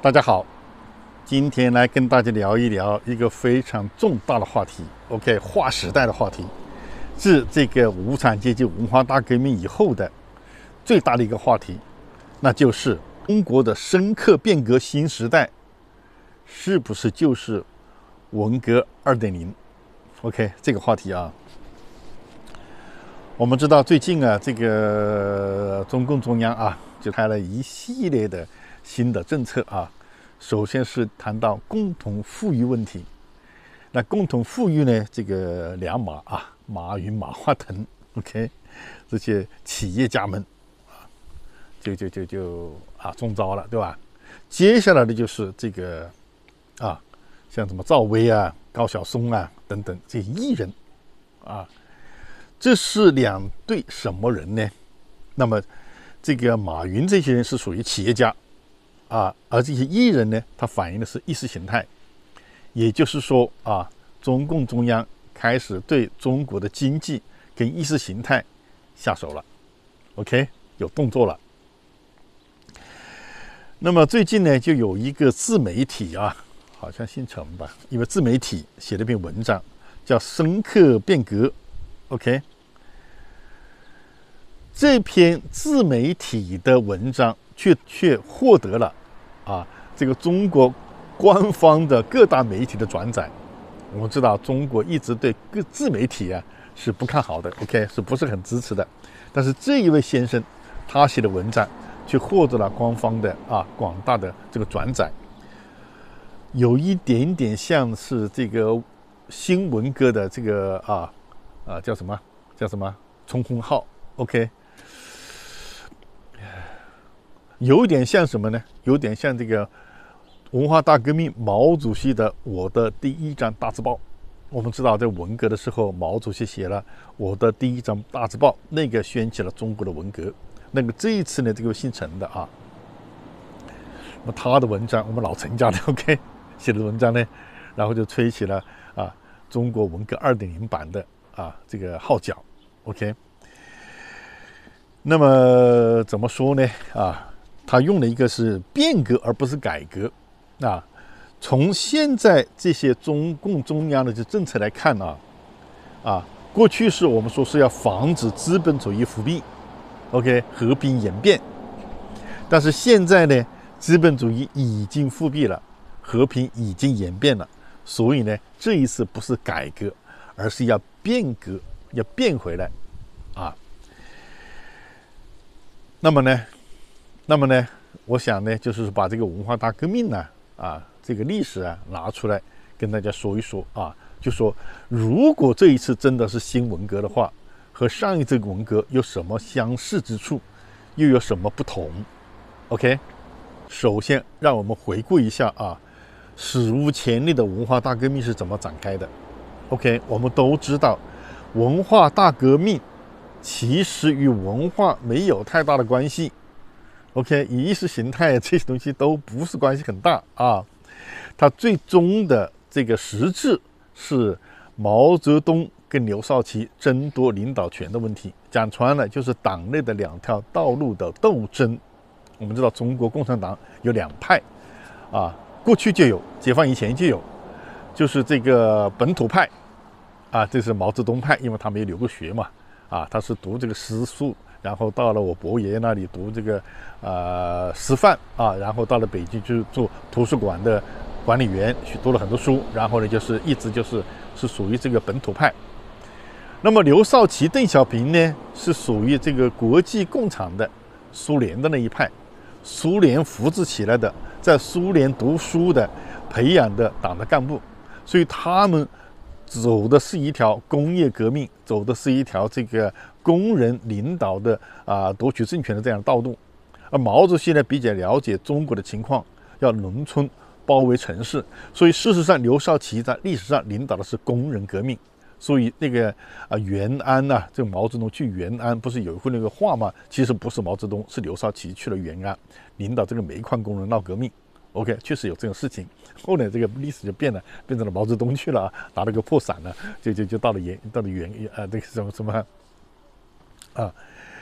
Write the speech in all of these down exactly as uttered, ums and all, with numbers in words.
大家好，今天来跟大家聊一聊一个非常重大的话题 ，OK， 划时代的话题，是这个无产阶级文化大革命以后的最大的一个话题，那就是中国的深刻变革新时代，是不是就是文革 二点零 ？OK， 这个话题啊，我们知道最近啊，这个中共中央啊，就开了一系列的新的政策啊。首先是谈到共同富裕问题。那共同富裕呢，这个两马啊，马云、马化腾 ，OK， 这些企业家们啊，就就就就啊中招了，对吧？接下来的就是这个啊，像什么赵薇啊、高晓松啊等等这些艺人啊，这是两对什么人呢？那么这个马云这些人是属于企业家。啊，而这些艺人呢，它反映的是意识形态，也就是说啊，中共中央开始对中国的经济跟意识形态下手了 ，OK， 有动作了。那么最近呢，就有一个自媒体啊，好像姓陈吧，因为自媒体写了一篇文章，叫《深刻变革》 ，OK， 这篇自媒体的文章却却获得了。啊，这个中国官方的各大媒体的转载，我们知道中国一直对各自媒体啊是不看好的 ，OK， 是不是很支持的？但是这一位先生他写的文章却获得了官方的啊广大的这个转载，有一点点像是这个新文革的这个啊啊叫什么叫什么冲锋号 ，OK。有点像什么呢？有点像这个文化大革命毛主席的《我的第一张大字报》。我们知道，在文革的时候，毛主席写了《我的第一张大字报》，那个掀起了中国的文革。那个这一次呢，这个姓陈的啊，那么他的文章，我们老陈家的 OK 写的文章呢，然后就吹起了啊中国文革 二点零 版的啊这个号角 OK。那么怎么说呢？啊？他用的一个是变革，而不是改革。啊，从现在这些中共中央的这政策来看啊，啊，过去是我们说是要防止资本主义复辟 ，OK， 和平演变。但是现在呢，资本主义已经复辟了，和平已经演变了，所以呢，这一次不是改革，而是要变革，要变回来，啊。那么呢？那么呢，我想呢，就是把这个文化大革命呢，啊，这个历史啊拿出来跟大家说一说啊，就说如果这一次真的是新文革的话，和上一次文革有什么相似之处，又有什么不同 ？OK， 首先让我们回顾一下啊，史无前例的文化大革命是怎么展开的 ？OK， 我们都知道，文化大革命其实与文化没有太大的关系。OK， 意识形态这些东西都不是关系很大啊。它最终的这个实质是毛泽东跟刘少奇争夺领导权的问题。讲穿了就是党内的两条道路的斗争。我们知道中国共产党有两派啊，过去就有，解放以前就有，就是这个本土派啊，这是毛泽东派，因为他没有留过学嘛，啊，他是读这个诗书。然后到了我伯爷那里读这个呃师范啊，然后到了北京去做图书馆的管理员，去读了很多书，然后呢就是一直就是是属于这个本土派。那么刘少奇、邓小平呢是属于这个国际共产的苏联的那一派，苏联扶植起来的，在苏联读书的培养的党的干部，所以他们走的是一条工业革命，走的是一条这个工人领导的啊夺取政权的这样的道路。而毛主席呢比较了解中国的情况，要农村包围城市，所以事实上刘少奇在历史上领导的是工人革命。所以那个啊延安呐、啊，这个毛泽东去延安不是有一句那个话吗？其实不是毛泽东，是刘少奇去了延安，领导这个煤矿工人闹革命。OK， 确实有这种事情。后来这个历史就变了，变成了毛泽东去了，拿了个破伞呢，就就就到了延到了延呃那个什么什么啊。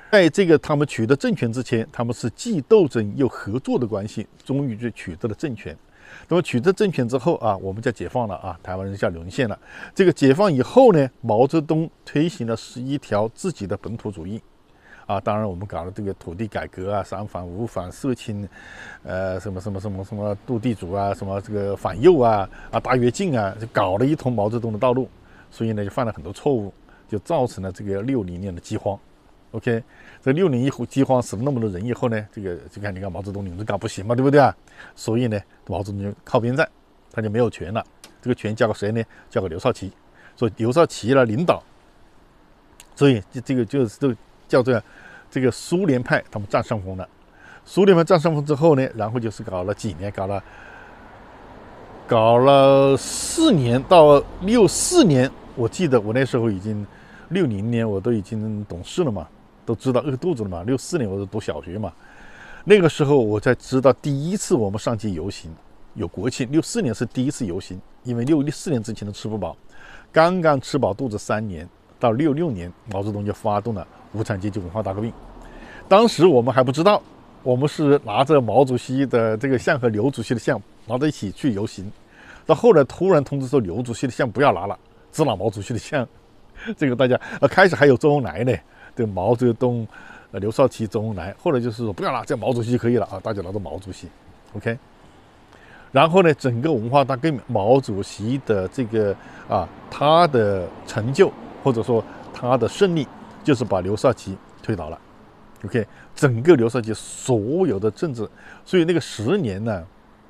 在这个他们取得政权之前，他们是既斗争又合作的关系，终于就取得了政权。那么取得政权之后啊，我们叫解放了啊，台湾人叫沦陷了。这个解放以后呢，毛泽东推行了是一条自己的本土主义。啊，当然我们搞了这个土地改革啊，三反五反社亲，呃，什么什么什么什么斗地主啊，什么这个反右啊，啊大跃进啊，就搞了一通毛泽东的道路，所以呢就犯了很多错误，就造成了这个六零年的饥荒。OK， 这六零一饥荒死了那么多人以后呢，这个就看你看毛泽东你们搞不行嘛，对不对啊？所以呢，毛泽东就靠边站，他就没有权了。这个权交给谁呢？交给刘少奇，所以刘少奇来领导，所以这个就是这个。叫做这个苏联派，他们占上风了。苏联派占上风之后呢，然后就是搞了几年，搞了搞了四年到六四年。我记得我那时候已经六零年，我都已经懂事了嘛，都知道饿肚子了嘛。六四年我是读小学嘛，那个时候我才知道第一次我们上街游行有国庆。六四年是第一次游行，因为六四年之前都吃不饱，刚刚吃饱肚子三年。到六六年，毛泽东就发动了无产阶级文化大革命。当时我们还不知道，我们是拿着毛主席的这个像和刘主席的像拿在一起去游行。到后来突然通知说刘主席的像不要拿了，只拿毛主席的像。这个大家呃开始还有周恩来呢，对毛泽东、呃刘少奇、周恩来。后来就是说不要拿，这毛主席就可以了啊，大家拿着毛主席。OK。然后呢，整个文化大革命，毛主席的这个啊他的成就。或者说他的胜利就是把刘少奇推倒了 ，OK， 整个刘少奇所有的政治，所以那个十年呢，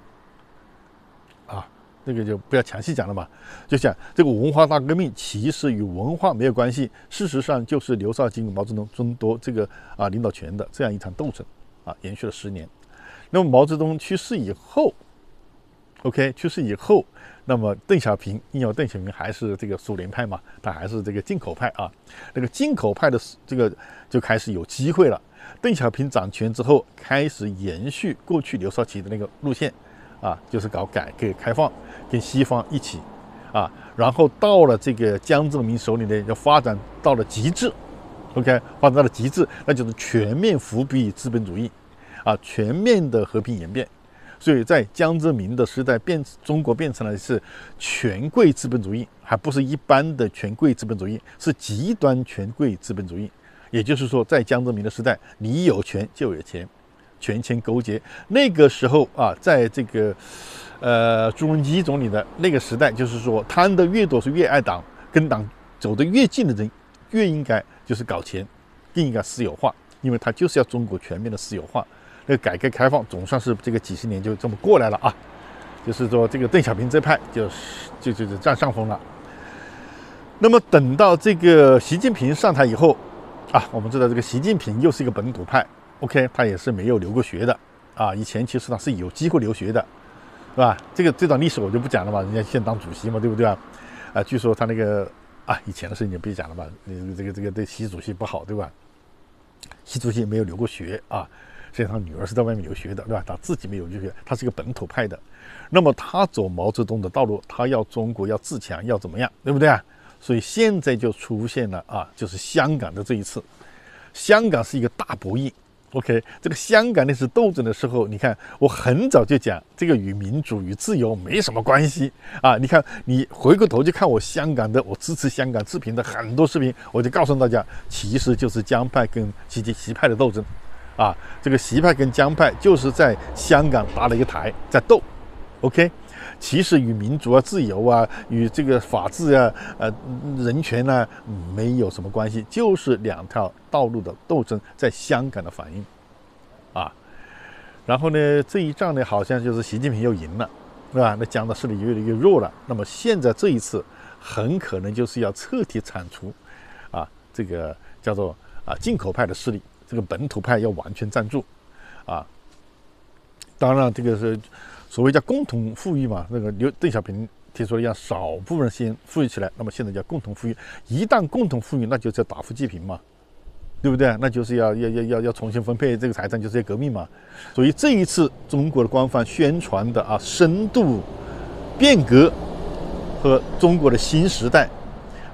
啊，那个就不要详细讲了嘛，就讲这个文化大革命其实与文化没有关系，事实上就是刘少奇跟毛泽东争夺这个啊领导权的这样一场斗争啊，延续了十年。那么毛泽东去世以后 ，OK， 去世以后。那么邓小平，因为邓小平还是这个苏联派嘛，他还是这个进口派啊。那个进口派的这个就开始有机会了。邓小平掌权之后，开始延续过去刘少奇的那个路线啊，就是搞改革开放，跟西方一起啊。然后到了这个江泽民手里呢，要发展到了极致 ，OK， 发展到了极致，那就是全面复辟资本主义啊，全面的和平演变。所以在江泽民的时代变，中国变成了是权贵资本主义，还不是一般的权贵资本主义，是极端权贵资本主义。也就是说，在江泽民的时代，你有权就有钱，权钱勾结。那个时候啊，在这个呃朱镕基总理的那个时代，就是说贪得越多是越爱党，跟党走得越近的人，越应该就是搞钱，更应该私有化，因为他就是要中国全面的私有化。这个改革开放总算是这个几十年就这么过来了啊，就是说这个邓小平这派就是就就是占上风了。那么等到这个习近平上台以后啊，我们知道这个习近平又是一个本土派 ，OK， 他也是没有留过学的啊，以前其实他是有机会留学的，是吧？这个这段历史我就不讲了嘛，人家现当主席嘛，对不对啊？啊，据说他那个啊以前的事情就别讲了吧，这个这个对习主席不好，对吧？习主席没有留过学啊。所以他女儿是在外面留学的，对吧？他自己没有留学，他是一个本土派的。那么他走毛泽东的道路，他要中国要自强，要怎么样，对不对啊？所以现在就出现了啊，就是香港的这一次，香港是一个大博弈。OK， 这个香港那次斗争的时候，你看我很早就讲，这个与民主与自由没什么关系啊。你看，你回过头去看我香港的，我支持香港视频的很多视频，我就告诉大家，其实就是江派跟习习派的斗争啊。这个习派跟江派就是在香港搭了一个台，在斗。OK， 其实与民主啊、自由啊、与这个法治啊、呃人权啊没有什么关系，就是两条道路的斗争在香港的反应啊。然后呢，这一仗呢，好像就是习近平又赢了，是吧？那江的势力越来越弱了。那么现在这一次，很可能就是要彻底铲除啊这个叫做啊进口派的势力，这个本土派要完全站住啊。当然，这个是。所谓叫共同富裕嘛，那个刘邓小平提出了要少部分人先富裕起来，那么现在叫共同富裕。一旦共同富裕，那就是要打富济贫嘛，对不对？那就是要要要要要重新分配这个财产，就是要革命嘛。所以这一次中国的官方宣传的啊深度变革和中国的新时代，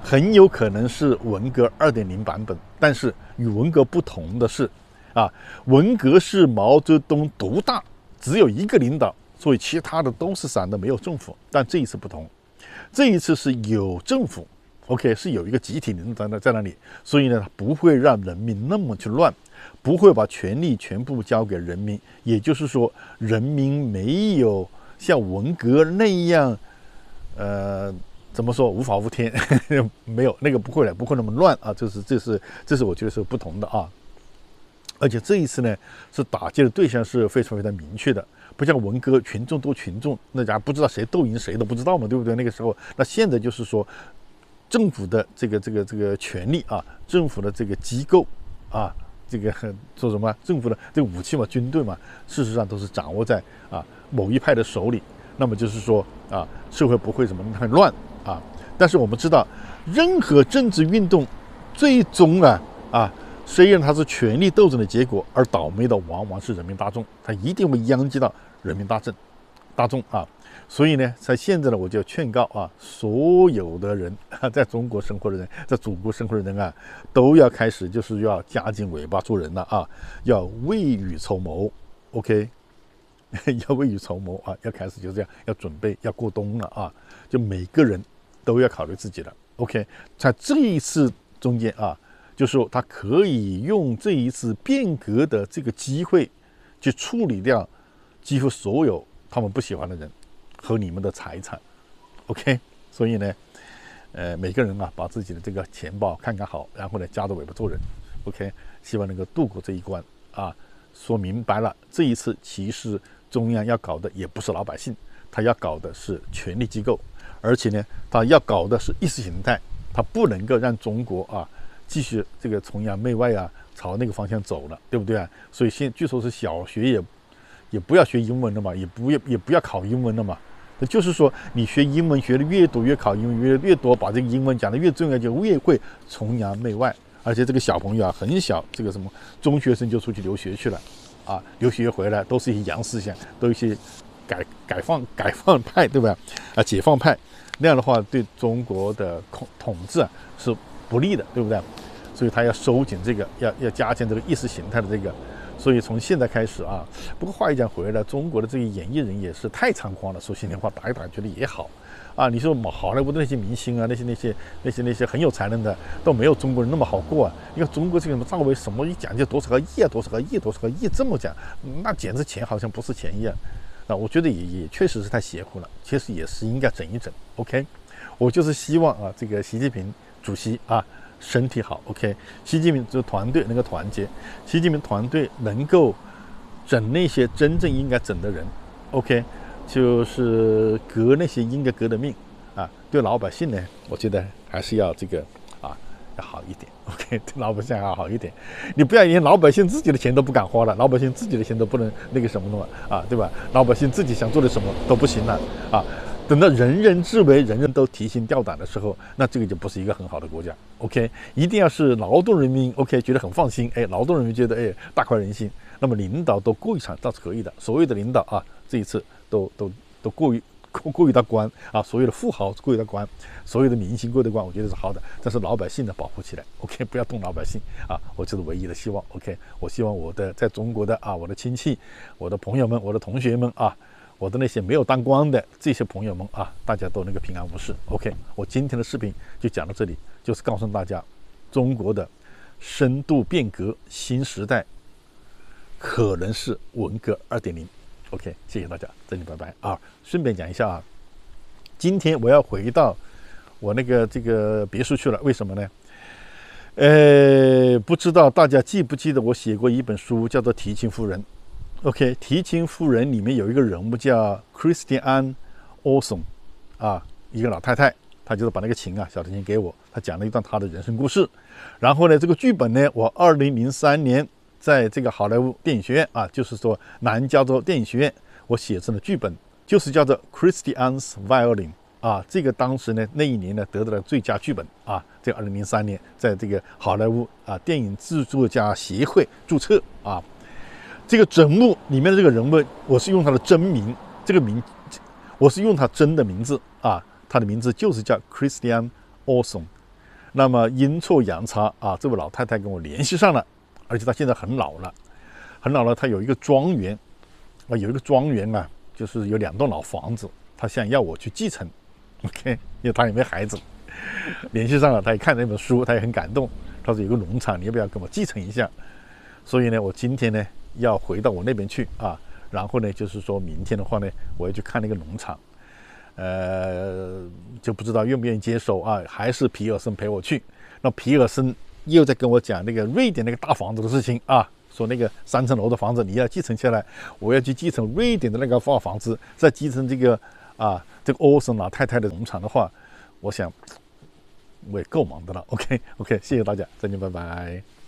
很有可能是文革 二点零 版本，但是与文革不同的是，啊，文革是毛泽东独大，只有一个领导，所以其他的都是散的，没有政府。但这一次不同，这一次是有政府 ，OK， 是有一个集体领导在那里，所以呢，他不会让人民那么去乱，不会把权力全部交给人民。也就是说，人民没有像文革那样，呃。怎么说无法无天？没有那个不会了，不会那么乱啊！这是这是这是我觉得是不同的啊。而且这一次呢，是打击的对象是非常非常明确的，不像文革群众斗群众，那家不知道谁斗赢谁都不知道嘛，对不对？那个时候，那现在就是说，政府的这个这个这个权力啊，政府的这个机构啊，这个说什么？政府的这个武器嘛，军队嘛，事实上都是掌握在啊某一派的手里。那么就是说啊，社会不会什么很乱。啊，但是我们知道，任何政治运动，最终啊啊，虽然它是权力斗争的结果，而倒霉的往往是人民大众，它一定会殃及到人民大众，大众啊。所以呢，在现在呢，我就劝告啊，所有的人啊，在中国生活的人，在祖国生活的人啊，都要开始就是要夹紧尾巴做人了啊，要未雨绸缪 ，OK。要未雨绸缪啊，要开始就这样，要准备要过冬了啊，就每个人都要考虑自己的 OK， 在这一次中间啊，就说他可以用这一次变革的这个机会，去处理掉几乎所有他们不喜欢的人和你们的财产 OK， 所以呢，呃，每个人啊，把自己的这个钱包看看好，然后呢，夹着尾巴做人 OK， 希望能够度过这一关啊。说明白了，这一次其实中央要搞的也不是老百姓，他要搞的是权力机构，而且呢，他要搞的是意识形态，他不能够让中国啊继续这个崇洋媚外啊，朝那个方向走了，对不对啊？所以现据说是小学也也不要学英文了嘛，也不要也不要考英文了嘛。那就是说，你学英文学的越多，越考英文越越多，把这个英文讲得越重要，就越会崇洋媚外。而且这个小朋友啊，很小，这个什么中学生就出去留学去了，啊，留学回来都是一些洋思想，都一些改改放改放派，对吧？啊，解放派，那样的话对中国的统统治啊是不利的，对不对？所以他要收紧这个，要要加强这个意识形态的这个。所以从现在开始啊，不过话一讲回来，中国的这个演艺人也是太猖狂了。说心里话，打一打觉得也好。啊，你说好莱坞的那些明星啊，那些那些那些那些很有才能的，都没有中国人那么好过啊！你看中国这个什么赵薇什么一讲就多少个亿啊，多少个亿，多少个亿，这么讲，那简直钱好像不是钱一样。啊，我觉得也也确实是太邪乎了，其实也是应该整一整。OK， 我就是希望啊，这个习近平主席啊身体好。OK， 习近平这个团队能够团结，习近平团队能够整那些真正应该整的人。OK。就是革那些应该革的命啊，对老百姓呢，我觉得还是要这个啊要好一点 ，OK， 对老百姓要好一点。你不要连老百姓自己的钱都不敢花了，老百姓自己的钱都不能那个什么了嘛啊，对吧？老百姓自己想做的什么都不行了啊。等到人人自危，人人都提心吊胆的时候，那这个就不是一个很好的国家 ，OK。一定要是劳动人民 OK 觉得很放心，哎，劳动人民觉得哎大快人心，那么领导都过一场倒是可以的。所谓的领导啊，这一次。都都都过于过过于大关啊！所有的富豪过于大关，所有的明星过于大关，我觉得是好的。但是老百姓呢，保护起来 ，OK， 不要动老百姓啊！我这是唯一的希望 ，OK。我希望我的在中国的啊，我的亲戚、我的朋友们、我的同学们啊，我的那些没有当官的这些朋友们啊，大家都能够平安无事 ，OK。我今天的视频就讲到这里，就是告诉大家，中国的深度变革新时代可能是文革 二点零。OK， 谢谢大家，这里拜拜啊！顺便讲一下啊，今天我要回到我那个这个别墅去了，为什么呢？呃，不知道大家记不记得我写过一本书，叫做《提琴夫人》。OK，《提琴夫人》里面有一个人物叫 Christiane Olson 啊，一个老太太，她就是把那个琴啊，小提琴给我，她讲了一段她的人生故事。然后呢，这个剧本呢，我二零零三年。在这个好莱坞电影学院啊，就是说南加州电影学院，我写成了剧本，就是叫做 Christiane's Violin 啊。这个当时呢，那一年呢得到了最佳剧本啊。这个二零零三年，在这个好莱坞啊电影制作家协会注册啊。这个人物里面的这个人物，我是用他的真名，这个名我是用他真的名字啊，他的名字就是叫 Christiane Olson 那么阴错阳差啊，这位老太太跟我联系上了，而且她现在很老了，很老了，她有一个庄园啊，有一个庄园啊，就是有两栋老房子，她想要我去继承。OK， 因为她也没孩子，联系上了，她也看那本书，她也很感动。她说有个农场，你要不要跟我继承一下？所以呢，我今天呢要回到我那边去啊，然后呢，就是说明天的话呢，我要去看那个农场。呃，就不知道愿不愿意接手啊？还是皮尔森陪我去？那皮尔森又在跟我讲那个瑞典那个大房子的事情啊，说那个三层楼的房子你要继承下来，我要去继承瑞典的那个大房子，再继承这个啊这个欧森老太太的农场的话，我想我也够忙的了。OK OK， 谢谢大家，再见，拜拜。